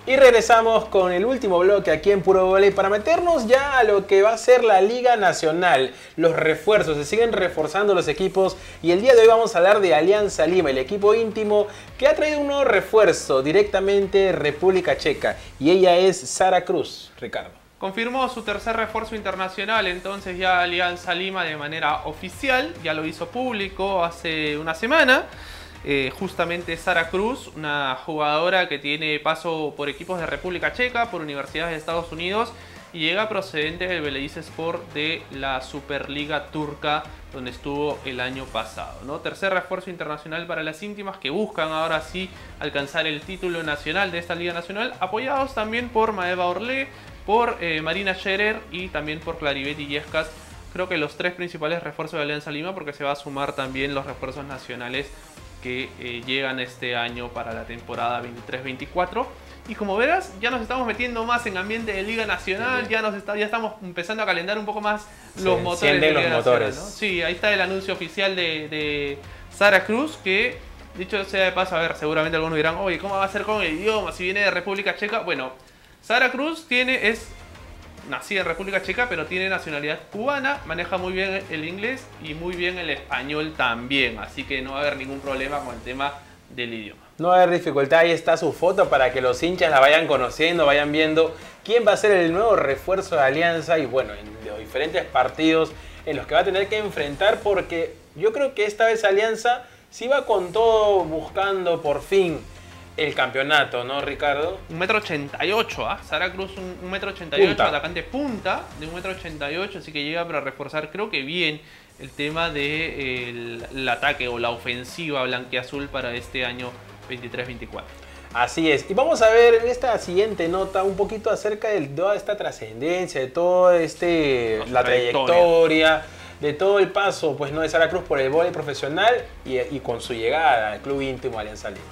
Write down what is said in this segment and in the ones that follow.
Y regresamos con el último bloque aquí en Puro Voley para meternos ya a lo que va a ser la Liga Nacional. Los refuerzos, se siguen reforzando los equipos y el día de hoy vamos a hablar de Alianza Lima, el equipo íntimo que ha traído un nuevo refuerzo directamente de República Checa y ella es Sara Cruz. Ricardo. Confirmó su tercer refuerzo internacional, entonces ya Alianza Lima de manera oficial, ya lo hizo público hace una semana. Justamente Sara Cruz, una jugadora que tiene paso por equipos de República Checa, por universidades de Estados Unidos y llega procedente del Belediyespor de la Superliga Turca, donde estuvo el año pasado, ¿no? Tercer refuerzo internacional para las íntimas que buscan ahora sí alcanzar el título nacional de esta Liga Nacional, apoyados también por Maeva Orlé, por Marina Scherer y también por Claribet Illescas. Creo que los tres principales refuerzos de Alianza Lima, porque se va a sumar también los refuerzos nacionales que llegan este año para la temporada 23-24. Y como verás, ya nos estamos metiendo más en ambiente de Liga Nacional, ya estamos empezando a calentar un poco más los motores de Liga Nacional, ¿no? Sí, ahí está el anuncio oficial de Sara Cruz, que dicho sea de paso, a ver, seguramente algunos dirán, oye, ¿cómo va a ser con el idioma si viene de República Checa? Bueno, Sara Cruz es nacida en República Checa, pero tiene nacionalidad cubana, maneja muy bien el inglés y muy bien el español también, así que no va a haber ningún problema con el tema del idioma. No va a haber dificultad, ahí está su foto para que los hinchas la vayan conociendo, vayan viendo quién va a ser el nuevo refuerzo de Alianza y bueno, en los diferentes partidos en los que va a tener que enfrentar, porque yo creo que esta vez Alianza sí va con todo buscando por fin el campeonato, ¿no, Ricardo? 1,88 m, ¿ah? Sara Cruz 1,88 m, atacante punta de 1,88 m, así que llega para reforzar, creo que bien, el tema del ataque o la ofensiva blanquiazul para este año 23-24. Así es, y vamos a ver en esta siguiente nota un poquito acerca de toda esta trascendencia, de todo la trayectoria, de todo el paso, pues, ¿no?, de Sara Cruz por el vóley profesional y con su llegada al club íntimo Alianza Lima.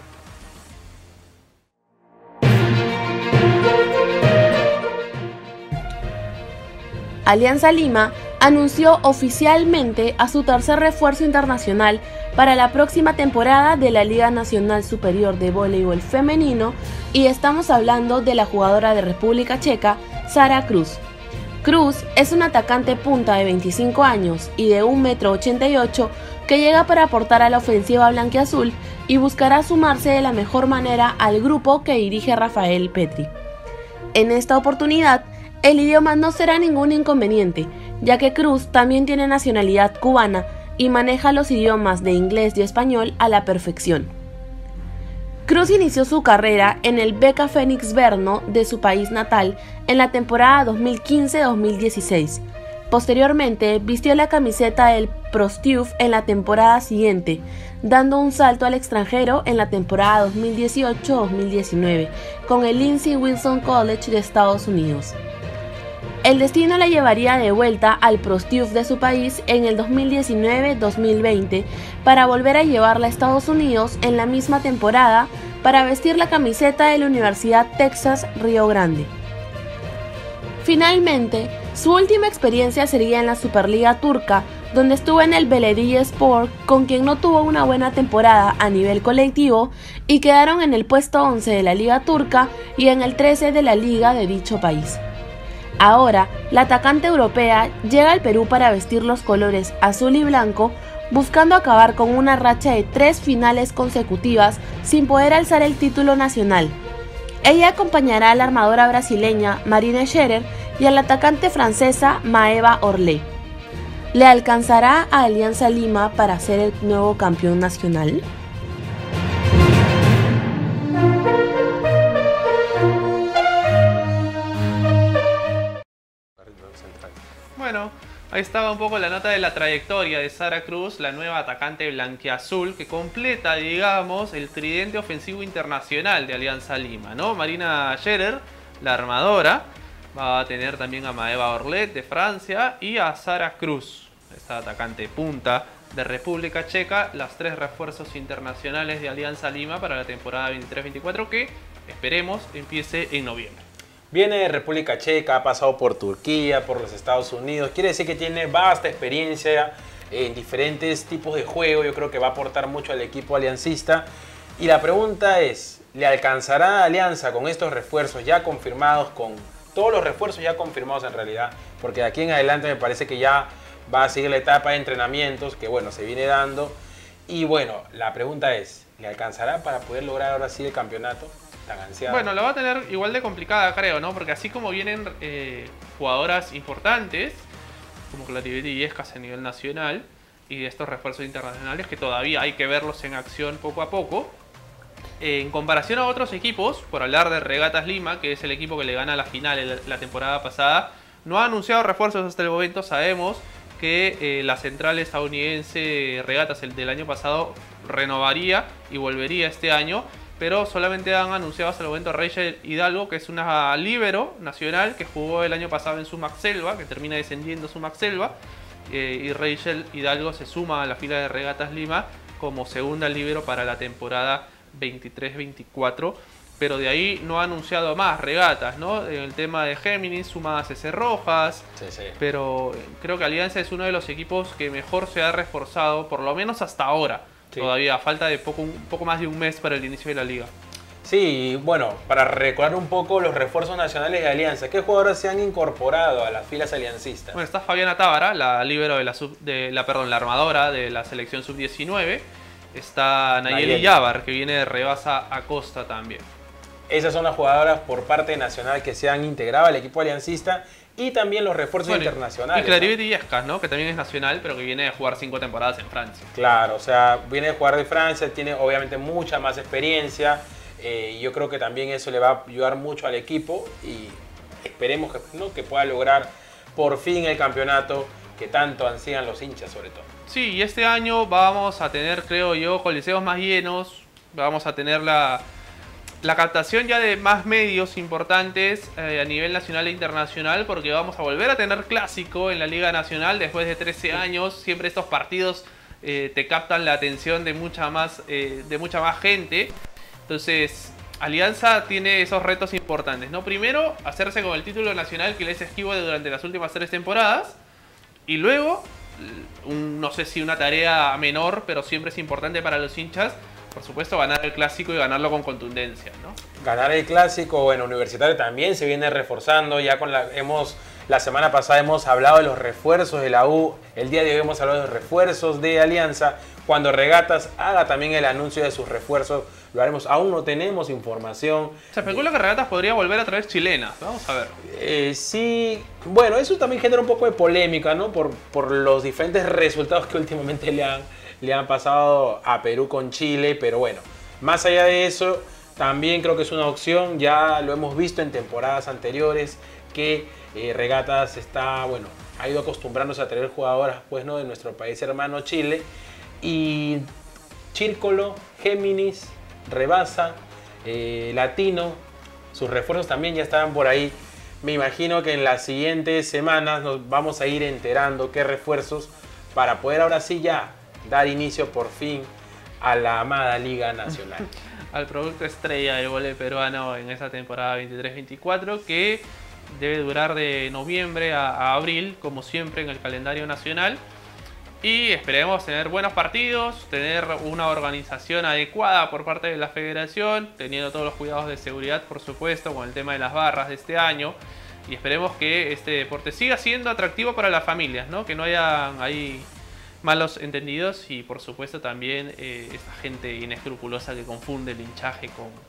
Alianza Lima anunció oficialmente a su tercer refuerzo internacional para la próxima temporada de la Liga Nacional Superior de Voleibol Femenino y estamos hablando de la jugadora de República Checa, Sara Cruz. Cruz es una atacante punta de 25 años y de 1,88 m que llega para aportar a la ofensiva blanquiazul y buscará sumarse de la mejor manera al grupo que dirige Rafael Petri. En esta oportunidad, el idioma no será ningún inconveniente, ya que Cruz también tiene nacionalidad cubana y maneja los idiomas de inglés y español a la perfección. Cruz inició su carrera en el Beka Fénix Brno de su país natal en la temporada 2015-2016. Posteriormente, vistió la camiseta del Prostuf en la temporada siguiente, dando un salto al extranjero en la temporada 2018-2019 con el Lindsey Wilson College de Estados Unidos. El destino la llevaría de vuelta al Prostuf de su país en el 2019-2020 para volver a llevarla a Estados Unidos en la misma temporada para vestir la camiseta de la Universidad Texas Río Grande. Finalmente, su última experiencia sería en la Superliga Turca, donde estuvo en el Belediyespor, con quien no tuvo una buena temporada a nivel colectivo y quedaron en el puesto 11 de la Liga Turca y en el 13 de la Liga de dicho país. Ahora, la atacante europea llega al Perú para vestir los colores azul y blanco, buscando acabar con una racha de 3 finales consecutivas sin poder alzar el título nacional. Ella acompañará a la armadora brasileña Marina Scherer y a la atacante francesa Maeva Orlé. ¿Le alcanzará a Alianza Lima para ser el nuevo campeón nacional? Bueno, ahí estaba un poco la nota de la trayectoria de Sara Cruz, la nueva atacante blanquiazul que completa, digamos, el tridente ofensivo internacional de Alianza Lima, ¿no? Marina Scherer, la armadora, va a tener también a Maeva Orlet de Francia y a Sara Cruz, esta atacante punta de República Checa, las 3 refuerzos internacionales de Alianza Lima para la temporada 23-24 que esperemos empiece en noviembre. Viene de República Checa, ha pasado por Turquía, por los Estados Unidos. Quiere decir que tiene vasta experiencia en diferentes tipos de juego. Yo creo que va a aportar mucho al equipo aliancista. Y la pregunta es, ¿le alcanzará a Alianza con estos refuerzos ya confirmados, con todos los refuerzos ya confirmados en realidad? Porque de aquí en adelante me parece que ya va a seguir la etapa de entrenamientos que bueno, se viene dando. Y bueno, la pregunta es, ¿le alcanzará para poder lograr ahora sí el campeonato tan ansiado? Bueno, la va a tener igual de complicada, creo, ¿no? Porque así como vienen jugadoras importantes, como Clarivet y Yescas a nivel nacional, y estos refuerzos internacionales que todavía hay que verlos en acción poco a poco, en comparación a otros equipos, por hablar de Regatas Lima, que es el equipo que le gana la final la temporada pasada, no ha anunciado refuerzos hasta el momento. Sabemos que la central estadounidense Regatas, el del año pasado, renovaría y volvería este año, pero solamente han anunciado hasta el momento a Rachel Hidalgo, que es una líbero nacional que jugó el año pasado en Sumac Selva, que termina descendiendo Sumac Selva, y Rachel Hidalgo se suma a la fila de Regatas Lima como segunda líbero para la temporada 23-24, pero de ahí no ha anunciado más Regatas, ¿no? En el tema de Géminis suma a Cece Rojas, Sí. pero creo que Alianza es uno de los equipos que mejor se ha reforzado, por lo menos hasta ahora. Sí. Todavía falta de un poco más de un mes para el inicio de la liga. Sí, bueno, para recordar un poco los refuerzos nacionales de Alianza, ¿qué jugadores se han incorporado a las filas aliancistas? Bueno, está Fabiana Tábara, la líbero de la armadora de la selección sub-19. Está Nayeli Yabar, que viene de Rebasa Acosta también. Esas son las jugadoras por parte nacional que se han integrado al equipo aliancista, y también los refuerzos internacionales. Y Clarivet Illescas, ¿no? Que también es nacional, pero que viene de jugar 5 temporadas en Francia. Claro, o sea, viene de jugar de Francia, tiene obviamente mucha más experiencia. Yo creo que también eso le va a ayudar mucho al equipo y esperemos que pueda lograr por fin el campeonato que tanto ansían los hinchas, sobre todo. Sí, y este año vamos a tener, creo yo, coliseos más llenos. Vamos a tener la captación ya de más medios importantes a nivel nacional e internacional, porque vamos a volver a tener clásico en la Liga Nacional después de 13 años. Siempre estos partidos te captan la atención de mucha más gente. Entonces, Alianza tiene esos retos importantes, ¿no? Primero, hacerse con el título nacional que les esquivo durante las últimas 3 temporadas. Y luego, no sé si una tarea menor, pero siempre es importante para los hinchas, por supuesto, ganar el clásico y ganarlo con contundencia, ¿no? Ganar el clásico, bueno, Universitario también se viene reforzando. Ya la semana pasada hemos hablado de los refuerzos de la U. El día de hoy hemos hablado de los refuerzos de Alianza. Cuando Regatas haga también el anuncio de sus refuerzos, lo haremos. Aún no tenemos información. Se especula que Regatas podría volver a traer chilenas. Vamos a ver. Sí, bueno, eso también genera un poco de polémica, ¿no? Por los diferentes resultados que últimamente le han pasado a Perú con Chile. Pero bueno, más allá de eso, también creo que es una opción. Ya lo hemos visto en temporadas anteriores que Regatas ha ido acostumbrándose a traer jugadoras, pues, ¿no?, de nuestro país hermano Chile. Y Círculo, Géminis, Rebasa, Latino, sus refuerzos también ya estaban por ahí. Me imagino que en las siguientes semanas nos vamos a ir enterando qué refuerzos para poder ahora sí ya dar inicio por fin a la amada Liga Nacional. Al producto estrella del vóley peruano en esta temporada 23-24, que debe durar de noviembre a abril, como siempre en el calendario nacional. Y esperemos tener buenos partidos, tener una organización adecuada por parte de la federación, teniendo todos los cuidados de seguridad, por supuesto, con el tema de las barras de este año. Y esperemos que este deporte siga siendo atractivo para las familias, ¿no? Que no haya ahí malos entendidos y, por supuesto, también esta gente inescrupulosa que confunde el hinchaje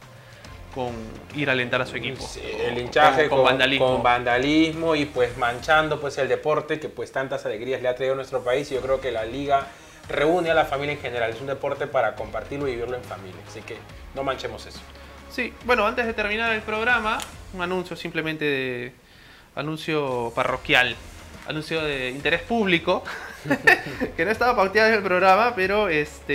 con ir a alentar a su equipo. Sí, el hinchaje con vandalismo y pues manchando pues el deporte que pues tantas alegrías le ha traído a nuestro país. Y yo creo que la liga reúne a la familia en general. Es un deporte para compartirlo y vivirlo en familia. Así que no manchemos eso. Sí, bueno, antes de terminar el programa, un anuncio anuncio parroquial, anuncio de interés público, que no estaba pauteado en el programa, pero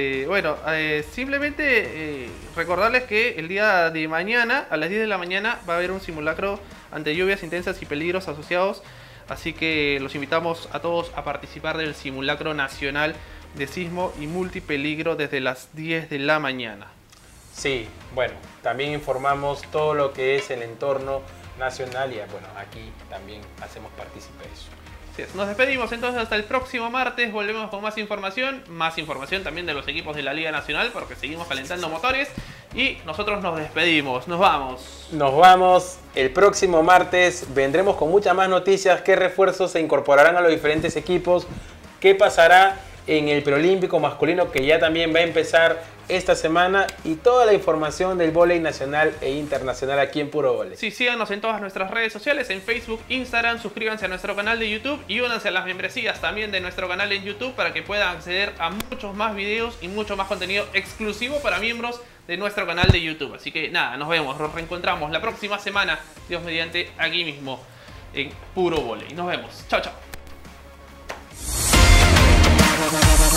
simplemente recordarles que el día de mañana, a las 10 de la mañana, va a haber un simulacro ante lluvias intensas y peligros asociados, así que los invitamos a todos a participar del simulacro nacional de sismo y multipeligro desde las 10 de la mañana. Sí, bueno, también informamos todo lo que es el entorno nacional y bueno, aquí también hacemos partícipe de eso. Así es. Nos despedimos entonces hasta el próximo martes. Volvemos con más información también de los equipos de la Liga Nacional, porque seguimos calentando motores. Y nosotros nos despedimos. Nos vamos. Nos vamos. El próximo martes vendremos con muchas más noticias. ¿Qué refuerzos se incorporarán a los diferentes equipos? ¿Qué pasará en el preolímpico masculino, que ya también va a empezar esta semana? Y toda la información del vóley nacional e internacional aquí en Puro Vóley. Sí, síganos en todas nuestras redes sociales, en Facebook, Instagram, suscríbanse a nuestro canal de YouTube y únanse a las membresías también de nuestro canal en YouTube para que puedan acceder a muchos más videos y mucho más contenido exclusivo para miembros de nuestro canal de YouTube. Así que nada, nos vemos, nos reencontramos la próxima semana, Dios mediante, aquí mismo en Puro Vóley. Nos vemos, chao, chao.